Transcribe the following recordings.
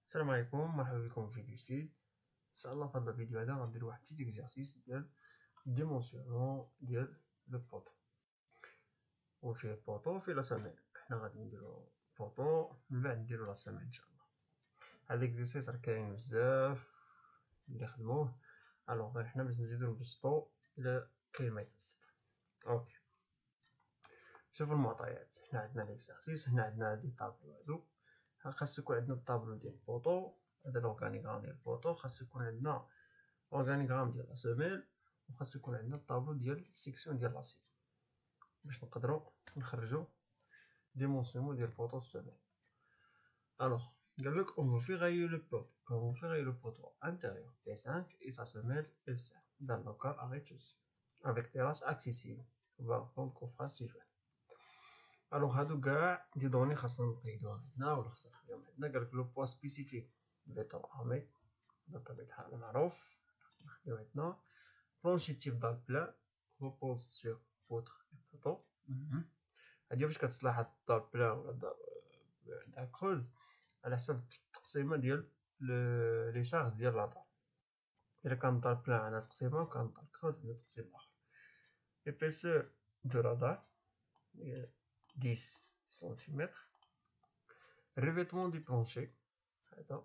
السلام عليكم، مرحبا بكم في فيديو جديد. ان شاء الله في هذا الفيديو هذا غندير واحد بتيت اكزرسيس ديال ديمونسيونمون ديال لو بوطو، وفيه بوطو فيه لا سامين. حنا غادي نديرو بوطو من بعد نديرو لا سامين ان شاء الله. هاد الاكزرسيس راه كاين بزاف اللي خدموه، الوغ غير حنا باش نزيدو نبسطو الى كاين ما يتبسط. اوكي، شوفوا المعطيات. حنا عندنا ليكزرسيس، هنا عندنا هادي طابلو هادو، خاص يكون عندنا الطابلو ديال البوطو، هذا لورغانيغرام ديال البوطو، خاص يكون عندنا لورغانيغرام ديال لا سيميل، وخاص يكون عندنا الطابلو ديال السيكسيون ديال لاسي باش نقدروا نخرجوا ديمونسيون ديال البوطو سيميل. الوغ قالك on veut ferrailler le poteau intérieur P5 et sa semelle P5 dans le local à rez-de-chaussée avec terrasse accessible. On va apprendre qu'on fera suivant. الوغ هادو كاع دي دوني خاصنا نقيدوها عندنا ولا خاصنا نخليهم عندنا. قالك لو بوا سبيسيفيك بيتون ارمي، بطبيعة الحال معروف خاصنا نخليو عندنا. بلونشي تيب دار بلان repose sur poutre et poteau. هادي فاش كتصلح دار بلان ولا دار كروز على حسب التقسيمه ديال لي شارج ديال لا دار. الا كان دار بلان عندها تقسيمه وكان دار كروز عندها تقسيم اخر. épaisseur de la dalle 10 cm. revêtement du plancher هذا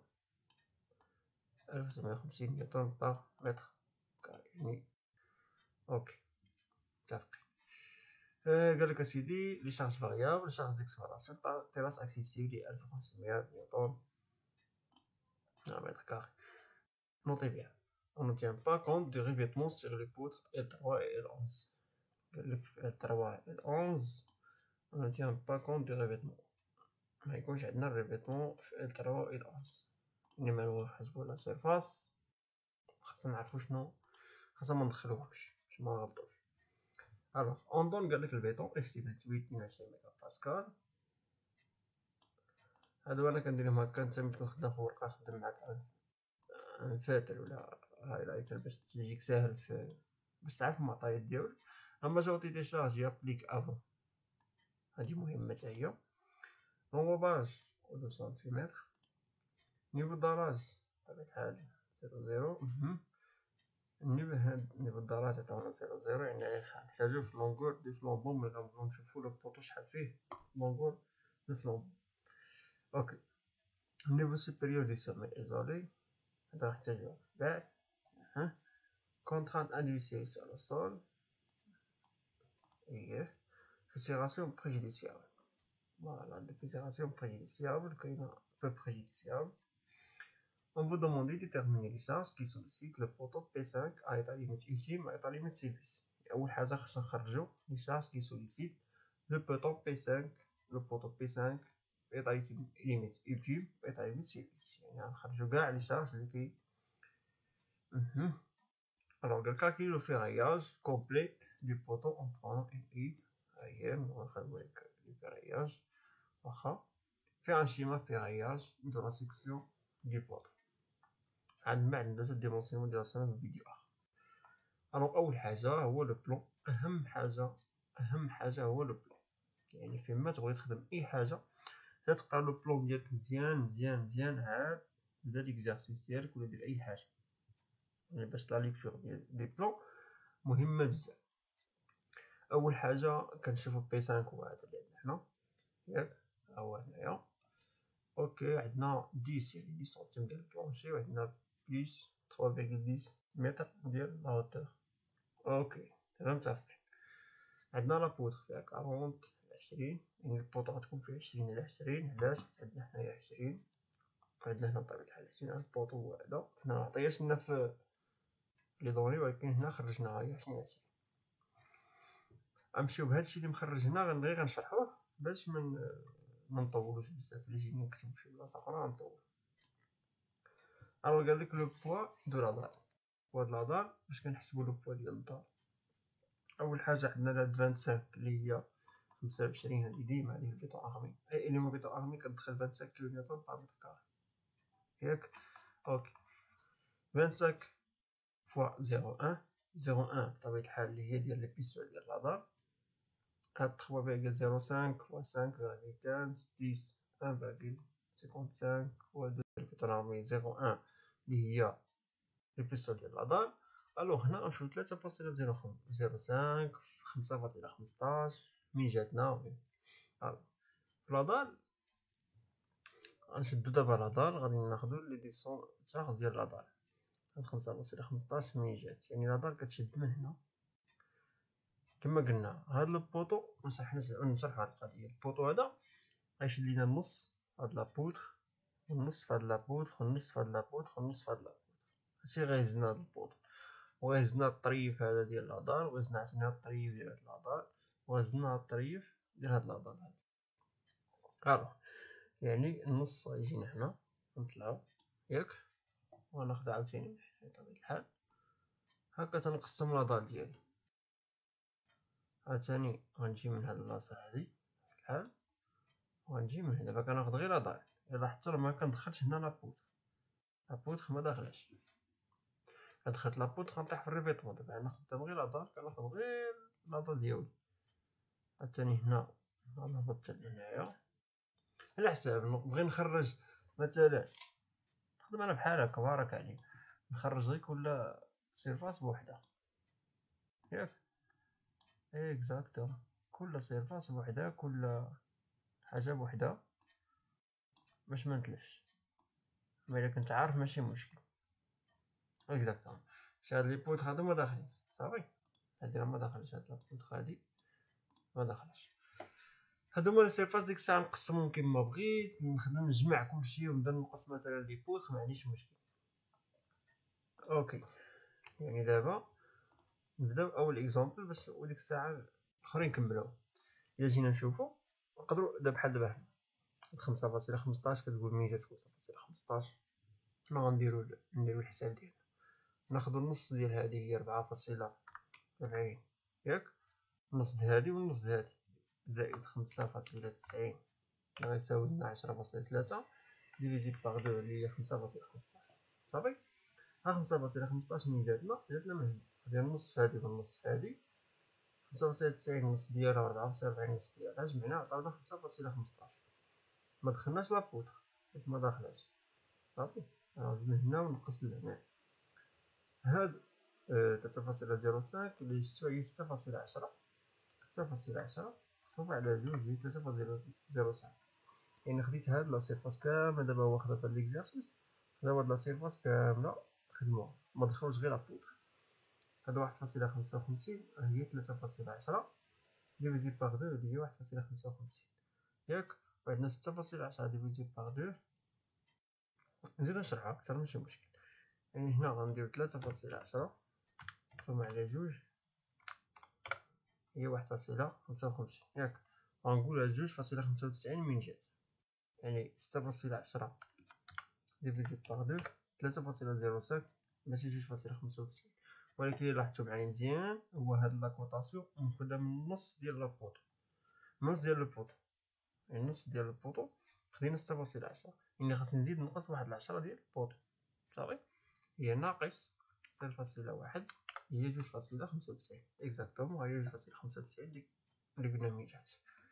1750 نيوتن par mètre carré. اوكي متفقين. قالك اسيدي لي شارج فاريابل، شارج ديكسبلوراسيون تيراس اكسيسيف لي 1500 نيوتن متر كاري. نوتي بيان on ne tient pas compte du revêtement sur les poutres L3 et L11. قالك L3 et L11 on ne tient pas compte du revêtement، ما يكونش عندنا الريفيتمون في L3 و L11. ملي ما نحسبو لا سيرفاس خاصنا نعرفو شنو، خاصنا ما ندخلوهمش باش ما نغلطوش. الوغ اون دون قالك البيطون اف سي 28 ميغا باسكال. هادو انا كنديرهم هكا، نتا ملي تكون خدام في ورقه خدم معاك ان فاتر ولا هايلايتر باش تجيك ساهل في باش تعرف المعطيات ديالك. لا ماجوريتي دي شارج يابليك افون، هادي مهمه حتى هي. لونغوباج 2 سنتيمتر. نيفو داراج بطبيعة الحال 0 نيفو الدراج عطاونا 0 يعني غنحتاجو في لونغور دو فلومبون ملي غنبغيو نشوفو لو بوطو شحال فيه لونغور دو فلومبون. اوكي، نيفو سوبيريور دي سومي ايزولي هذا غنحتاجوه بعد. كونترانت اندويسيل سور لو سول فيسيراسيون بريجوديسيابل. فوالا دي فيسيراسيون بريجوديسيابل كاينه بو بريجوديسيابل. On vous demande de déterminer les charges qui sollicitent le poteau P5 à état limite ultime à état limite service. أول حاجة خصنا نخرجو les charges qui sollicitent le poteau P5 à état limite ultime à état limite service. يعني غنخرجو كاع les charges اللي كي. Alors calculer le ferraillage complet du poteau en prenant une huile. غنخدمو le ferraillage واخا في un schéma ferraillage de la section du poteau. عندنا ندوزو ديمونسيون ديال السماء في فيديو اخر. الوغ اول حاجه هو لو بلون، اهم حاجه هو لو بلون. يعني فيما تبغي تخدم اي حاجه تقرا لو بلون ديالك مزيان عاد بدا ليكزارسيس ديالك ولا دير اي حاجه، يعني باش لا ليكتور ديال لي بلون مهمه بزاف. اول حاجه كنشوفو بي 5 هو هذا اللي عندنا هنا ياك، ها هو هنايا. اوكي عندنا 10 يعني 10 سنتيم ديال البلونشي، وعندنا بليس 3.10 متر ديال لا هوتور. اوكي تمام متفقين. عندنا لا بوتر فيها 40 20، يعني البوطه غتكون فيها 20 على 20. علاش عندنا هنايا 20 وعندنا هنا بطبيعة الحال 20 على البوطو هو هذا. حنا معطياش لنا في لي دوني، ولكن هنا خرجناها هي 20 20. غنمشيو بهادشي اللي مخرج هنا غير غنشرحوه باش منطولوش بزاف. اللي جينا نكتبو في بلاصه اخرى غنطول. الوغ قالك لو بوا دو لا دار، بوا د لا دار باش كنحسبو لو بوا ديال الدار. اول حاجه عندنا لا 25 اللي هي 25، هادي ديما هادي البيطون ارمي، اي اليوم بيطون ارمي كتدخل 25 كيلو نيوتن بار متر كاري ياك. اوكي 25 فوا 0.1 بطبيعة الحال اللي هي ديال ليبيسيو ديال لا دار. هاد 3.05 فوا 5.15 10 1.05 55 و 2 تربيع 0.1 اللي هي ليبيسود ديال لادال. الوغ هنا غنمشيو 3.05 5.15 من جاتنا. الوغ لادال غنشدو دابا لادال، غادي ناخدو لي ديسونتاغ ديال لادال، هاد 5.15 من جات، يعني لادال كتشد من هنا كما قلنا. هاد البوطو نشرحو هاد القضيه. البوطو هذا غيشد لينا النص هاد لابوتر، والنص فهاد لابوتر، والنص فهاد لابوتر، والنص فهاد لابوتر. هادشي غيهزنا هاد البوطو، وغيهزنا الطريف هذا ديال لادال، وغيهزنا عاوتاني هاد الطريف ديال هاد لادال، وغيهزنا هاد الطريف ديال هاد لادال هادي. الوغ يعني النص غيجينا هنا، نطلعو ياك، وناخدو عاوتاني من هنا بطبيعة الحال. هكا تنقسم لادال ديالي. عاوتاني غنجي من هاد البلاصة هادي بحال، وغنجي من هنا. دابا كناخد غير لادال، إلا لاحظتو راه مكندخلش هنا لابوتر، لابوتر مداخلاش. إلا دخلت لابوتر غنطيح في الريفيطمون. دابا أنا خدام غير لادال، كناخد غير لادال ديالي. عاوتاني هنا غنهبط حتى لهنايا على حساب نبغي نخرج مثلا، نخدم أنا بحال هكا بارك عليك، نخرج غير كل سيرفاس بوحدها ياك، اكزاكتومون، كل سيرفاس بوحدها، كل حاجة بوحدها باش منتلفش. أما إلا كنت عارف ماشي مشكل. اكزاكتومون. هاد لي بوتر هادو مداخلين صافي، هادي راه مداخلش، هاد لابوتر هادي مداخلش. هادو هما لي سيرفاس. ديك الساعة نقسمهم كيما بغيت، نجمع كلشي ونبدا نقص مثلا لي بوتر، معنديش مشكل. اوكي، يعني دابا نبداو اول اكزومبل باش وديك الساعة الاخرين نكملو. الا جينا نشوفو نقدرو دابا بحال دابا هنا 5.15 كتقول من جات 5.15. حنا غنديرو الحساب ديالنا، ناخدو النص ديال هادي هي 4.40 ياك، النص هادي والنص هادي زائد 5.90 غيساوي لنا 10.3 ديفيزي باغ 2 اللي هي 5.15 صافي. ها 5.15 من جاتنا من هنا، غادي النص هادي والنص هادي 5.90 النص ديالها 4.40 النص ديالها جمعنا عطاونا 5.15. ما دخلناش لابوتر حيت ما داخلاش صافي. غنجي من هنا ونقص لهنا. هاد 3.05 اللي شفتو هي 6.10 مقسوم على 2 هي 3.05. يعني خديت هاد لا سيرفاس كاملة دابا هو خدا في هاد ليكزارسيس، خدا هاد لا سيرفاس كاملة خدموها، ما دخلوش غير لابوتر. هاد 1.55 هي 3.10 ديفيزي باغ 2 اللي هي 1.55 ياك، وعندنا 6.10 ديفيزي باغ 2. نزيدو نشرحها أكثر ماشي مشكل. يعني هنا غندير 3.10 مقسوم على 2 هي 1.55 ياك، غنقولها 2.95 من جات، يعني 6.10 ديفيزي باغ 2 3.05 ماشي 2.95. ولكن إلا لاحظتو معايا مزيان هو هاد لاكوطاسيون مخدا من النص ديال لابوطو، النص ديال البوطو، يعني النص ديال البوطو خدينا 6.10، يعني خاصني نزيد نقص واحد 10 ديال البوطو صافي. هي ناقص 0.1 هي 2.95 اكزاكتومون، هي 2.95 اللي قلنا ميجات.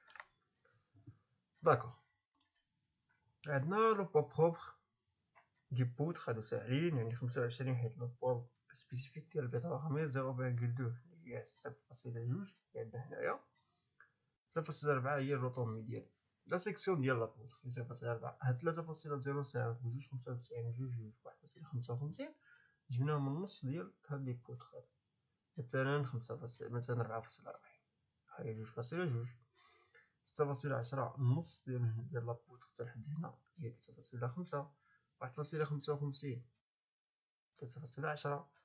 داكوغ، عندنا لو بوا بروبر دي بوتر هادو ساهلين، يعني 25 حيت لو بوا سبيسيفيك ديال البيتغامير 0.2 هي 0.2 اللي عندنا هنايا. 0.4 هي الروتومي ديال لا سيكسيون ديال لا بوتر 0.4. هاد 3.05 و 2.95 و 1.55 جبناهم من النص ديال هاد لي بوتر هادو، مثلا 5 مثلا 4.40 هاهي 2.2. 6.10 النص ديال لابوتر حتى لحد هنا هي 3.5. 1.55 3.10